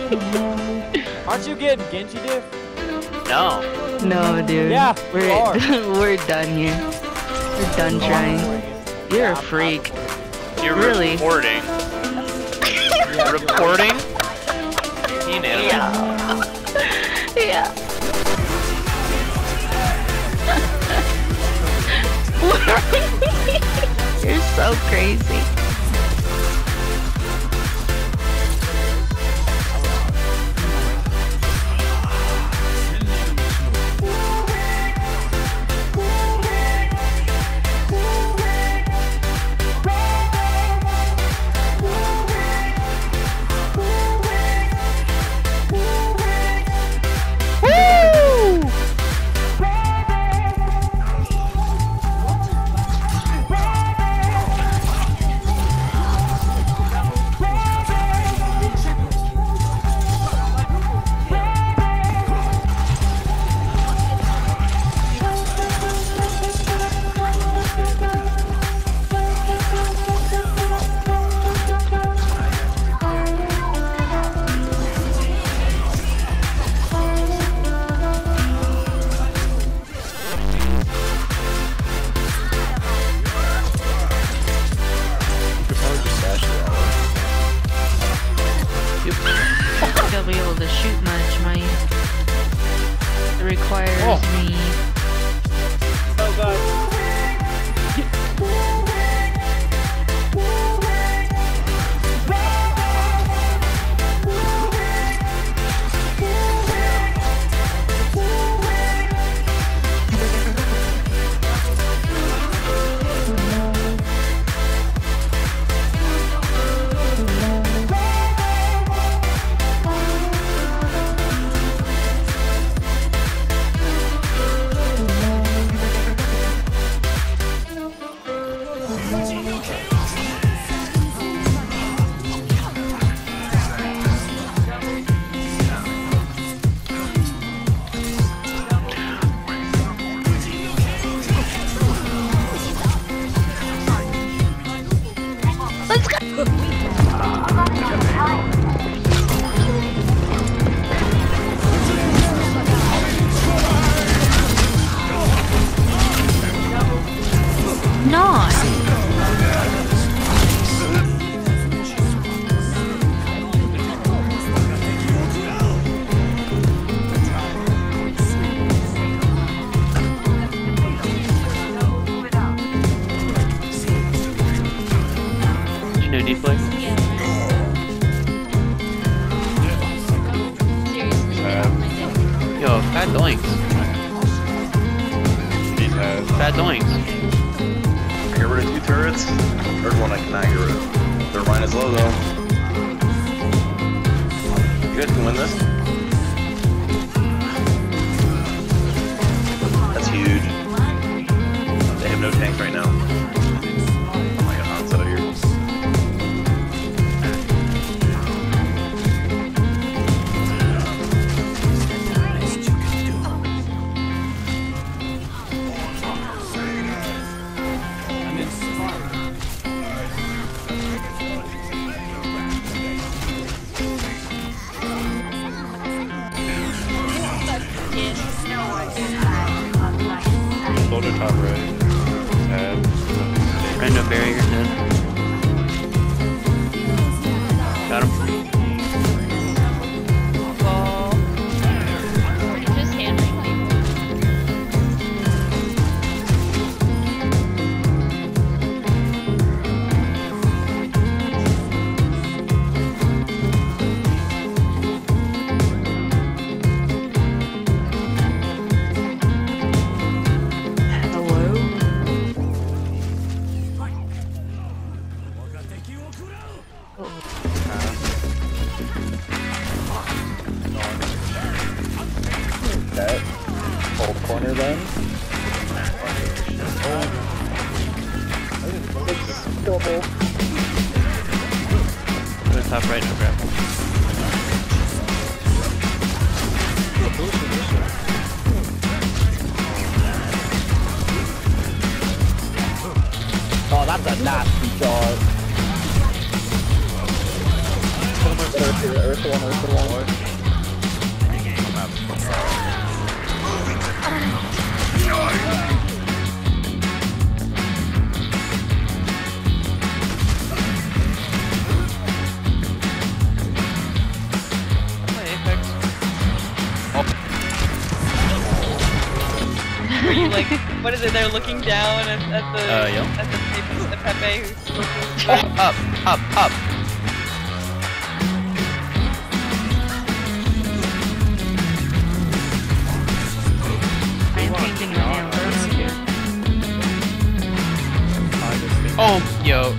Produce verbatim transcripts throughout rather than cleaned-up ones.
Aren't you getting Genji diff? No. No, dude. Yeah, we're we're done here. We're done trying. You're a freak. You're really reporting. Reporting? Yeah. Yeah. You're so crazy. I'll be able to shoot much, mate. It requires oh. me. Oh god. Let's go! Not. No deflect? Yeah. Yo, fat doinks. Fat doinks. Get rid of two turrets. Third one I cannot get rid of. Their mine is low though. You guys can win this. That's huge. They have no tanks right now. Oh my god, Han's out of here. Soldier top right. Tab. Random barrier dead. Got him. Ball. Just hammering That whole corner then. Double. Go to top right, no grapple. Oh, that's a nasty shot. Earth one, Earth one. Were you like, what is it? They're looking down at, at the Uh, yeah. at the, Pepe- the Pepe who's looking. Up, up, up. I am painting my nails. Oh, yo.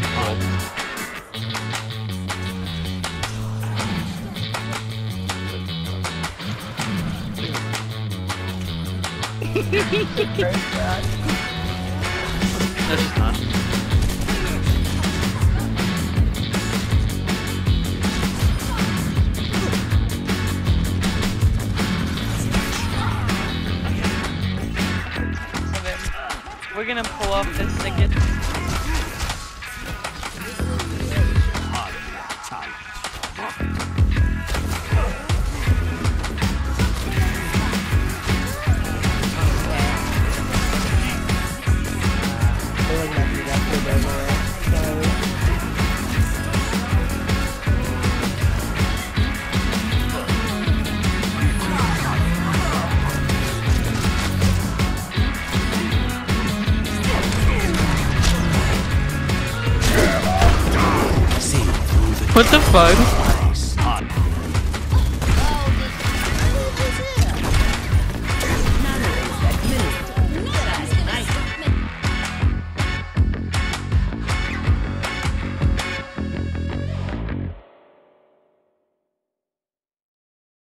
That's just not. So then we're gonna pull off this thicket. What the fuck?